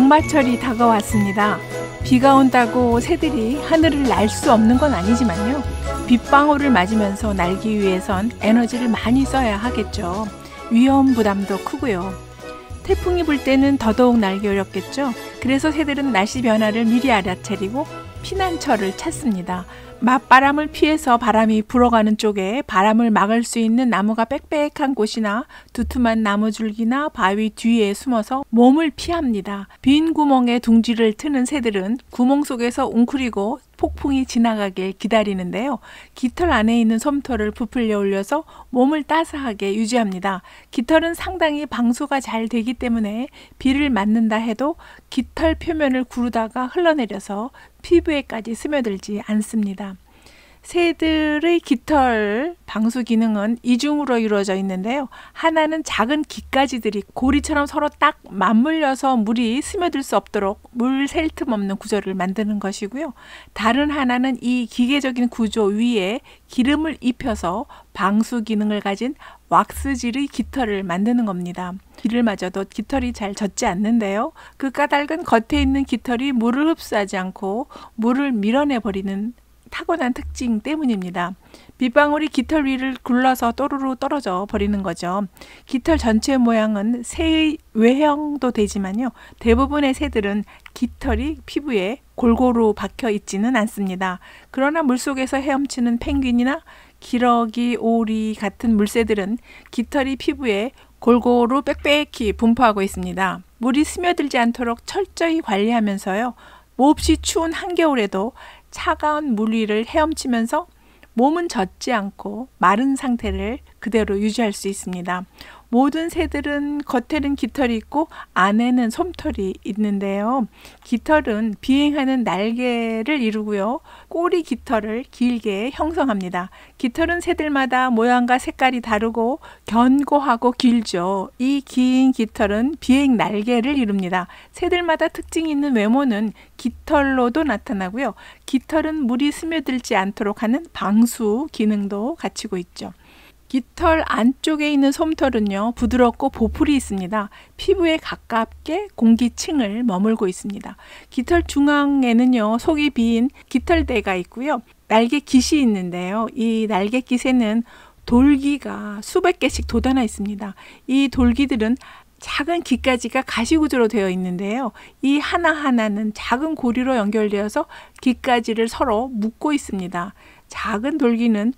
장마철이 다가왔습니다. 비가 온다고 새들이 하늘을 날 수 없는 건 아니지만요. 빗방울을 맞으면서 날기 위해선 에너지를 많이 써야 하겠죠. 위험 부담도 크고요. 태풍이 불 때는 더더욱 날기 어렵겠죠. 그래서 새들은 날씨 변화를 미리 알아차리고 피난처를 찾습니다. 맞바람을 피해서 바람이 불어가는 쪽에 바람을 막을 수 있는 나무가 빽빽한 곳이나 두툼한 나무줄기나 바위 뒤에 숨어서 몸을 피합니다. 빈 구멍에 둥지를 트는 새들은 구멍 속에서 웅크리고 폭풍이 지나가길 기다리는데요. 깃털 안에 있는 솜털을 부풀려 올려서 몸을 따스하게 유지합니다. 깃털은 상당히 방수가 잘 되기 때문에 비를 맞는다 해도 깃털 표면을 구르다가 흘러내려서 피부에까지 스며들지 않습니다. 새들의 깃털 방수 기능은 이중으로 이루어져 있는데요. 하나는 작은 깃가지들이 고리처럼 서로 딱 맞물려서 물이 스며들 수 없도록 물 셀 틈 없는 구조를 만드는 것이고요. 다른 하나는 이 기계적인 구조 위에 기름을 입혀서 방수 기능을 가진 왁스질의 깃털을 만드는 겁니다. 비를 맞아도 깃털이 잘 젖지 않는데요. 그 까닭은 겉에 있는 깃털이 물을 흡수하지 않고 물을 밀어내버리는 타고난 특징 때문입니다. 빗방울이 깃털 위를 굴러서 또르르 떨어져 버리는 거죠. 깃털 전체 모양은 새의 외형도 되지만요. 대부분의 새들은 깃털이 피부에 골고루 박혀 있지는 않습니다. 그러나 물속에서 헤엄치는 펭귄이나 기러기, 오리 같은 물새들은 깃털이 피부에 골고루 빽빽히 분포하고 있습니다. 물이 스며들지 않도록 철저히 관리하면서요. 몹시 추운 한겨울에도 차가운 물 위를 헤엄치면서 몸은 젖지 않고 마른 상태를 그대로 유지할 수 있습니다. 모든 새들은 겉에는 깃털이 있고 안에는 솜털이 있는데요. 깃털은 비행하는 날개를 이루고요. 꼬리 깃털을 길게 형성합니다. 깃털은 새들마다 모양과 색깔이 다르고 견고하고 길죠. 이 긴 깃털은 비행 날개를 이룹니다. 새들마다 특징이 있는 외모는 깃털로도 나타나고요. 깃털은 물이 스며들지 않도록 하는 방수 기능도 갖추고 있죠. 깃털 안쪽에 있는 솜털은요, 부드럽고 보풀이 있습니다. 피부에 가깝게 공기층을 머물고 있습니다. 깃털 중앙에는요, 속이 빈 깃털대가 있고요. 날개깃이 있는데요. 이 날개깃에는 돌기가 수백 개씩 돋아나 있습니다. 이 돌기들은 작은 깃가지가 가시구조로 되어 있는데요. 이 하나하나는 작은 고리로 연결되어서 깃가지를 서로 묶고 있습니다. 작은 돌기는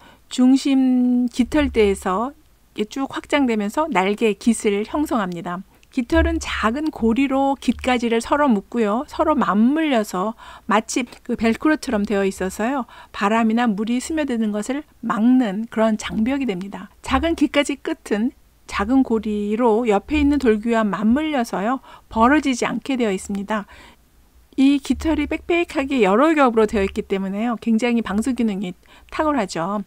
중심 깃털대에서 쭉 확장되면서 날개 깃을 형성합니다. 깃털은 작은 고리로 깃가지를 서로 묶고요. 서로 맞물려서 마치 그 벨크로처럼 되어 있어서요. 바람이나 물이 스며드는 것을 막는 그런 장벽이 됩니다. 작은 깃가지 끝은 작은 고리로 옆에 있는 돌기와 맞물려서요. 벌어지지 않게 되어 있습니다. 이 깃털이 빽빽하게 여러 겹으로 되어 있기 때문에요. 굉장히 방수 기능이 탁월하죠.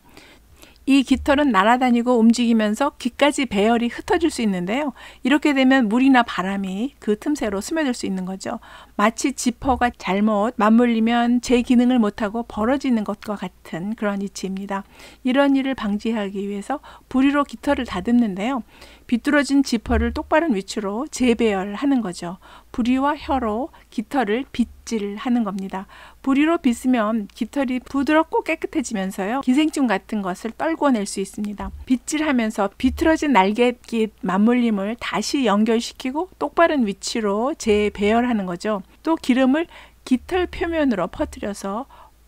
이 깃털은 날아다니고 움직이면서 깃가지 배열이 흩어질 수 있는데요. 이렇게 되면 물이나 바람이 그 틈새로 스며들 수 있는 거죠. 마치 지퍼가 잘못 맞물리면 제 기능을 못하고 벌어지는 것과 같은 그런 이치입니다. 이런 일을 방지하기 위해서 부리로 깃털을 다듬는데요. 비뚤어진 지퍼를 똑바른 위치로 재배열하는 거죠. 부리와 혀로 깃털을 빗질하는 겁니다. 부리로 빗으면 깃털이 부드럽고 깨끗해지면서요. 기생충 같은 것을 떨궈낼 수 있습니다. 빗질하면서 비틀어진 날개깃 맞물림을 다시 연결시키고 똑바른 위치로 재배열하는 거죠. 또 기름을 깃털 표면으로 퍼뜨려서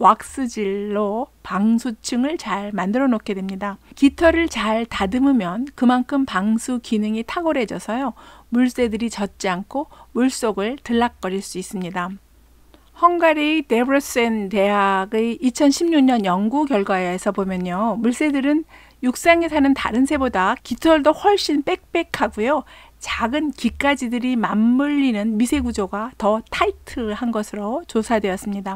왁스질로 방수층을 잘 만들어 놓게 됩니다. 깃털을 잘 다듬으면 그만큼 방수 기능이 탁월해져서요. 물새들이 젖지 않고 물속을 들락거릴 수 있습니다. 헝가리 데브르센 대학의 2016년 연구 결과에서 보면요. 물새들은 육상에 사는 다른 새보다 깃털도 훨씬 빽빽하고요. 작은 깃가지들이 맞물리는 미세 구조가 더 타이트한 것으로 조사되었습니다.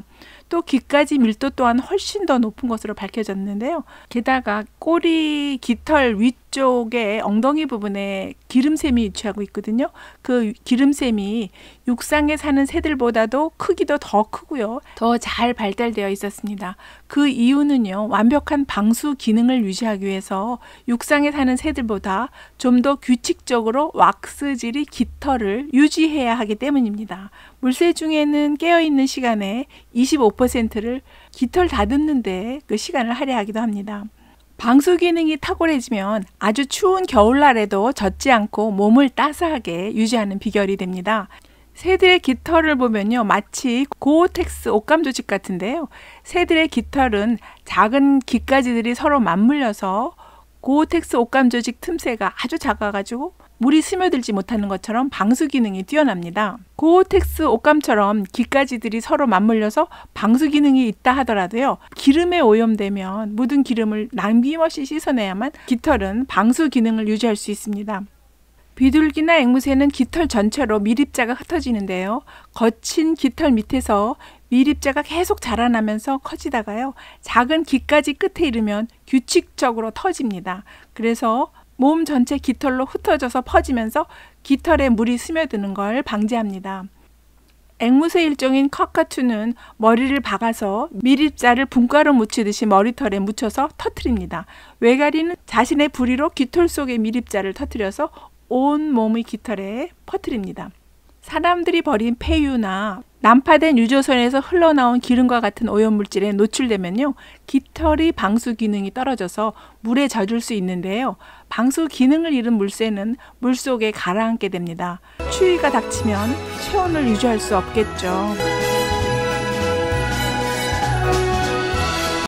또 깃가지 밀도 또한 훨씬 더 높은 것으로 밝혀졌는데요. 게다가 꼬리 깃털 위쪽에 엉덩이 부분에 기름샘이 위치하고 있거든요. 그 기름샘이 육상에 사는 새들보다도 크기도 더 크고요. 더 잘 발달되어 있었습니다. 그 이유는요. 완벽한 방수 기능을 유지하기 위해서 육상에 사는 새들보다 좀 더 규칙적으로 왁스질이 깃털을 유지해야 하기 때문입니다. 물새 중에는 깨어있는 시간의 25%를 깃털 다듬는데 그 시간을 할애하기도 합니다. 방수 기능이 탁월해지면 아주 추운 겨울날에도 젖지 않고 몸을 따스하게 유지하는 비결이 됩니다. 새들의 깃털을 보면요, 마치 고어텍스 옷감 조직 같은데요. 새들의 깃털은 작은 깃가지들이 서로 맞물려서 고어텍스 옷감 조직 틈새가 아주 작아가지고 물이 스며들지 못하는 것처럼 방수 기능이 뛰어납니다. 고어텍스 옷감처럼 깃가지들이 서로 맞물려서 방수 기능이 있다 하더라도요, 기름에 오염되면 묻은 기름을 남김없이 씻어내야만 깃털은 방수 기능을 유지할 수 있습니다. 비둘기나 앵무새는 깃털 전체로 밀입자가 흩어지는데요. 거친 깃털 밑에서 밀입자가 계속 자라나면서 커지다가요, 작은 깃가지 끝에 이르면 규칙적으로 터집니다. 그래서 몸 전체 깃털로 흩어져서 퍼지면서 깃털에 물이 스며드는 걸 방지합니다. 앵무새 일종인 커카투는 머리를 박아서 밀입자를 분가루 묻히듯이 머리털에 묻혀서 터뜨립니다. 외가리는 자신의 부리로 깃털 속의 밀입자를 터뜨려서 온 몸의 깃털에 퍼뜨립니다. 사람들이 버린 폐유나 난파된 유조선에서 흘러나온 기름과 같은 오염물질에 노출되면요, 깃털의 방수 기능이 떨어져서 물에 젖을 수 있는데요. 방수 기능을 잃은 물새는 물속에 가라앉게 됩니다. 추위가 닥치면 체온을 유지할 수 없겠죠.